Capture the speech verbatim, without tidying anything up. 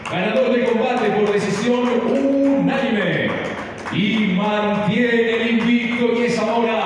ganador de combate por decisión unánime y mantiene el invicto y es ahora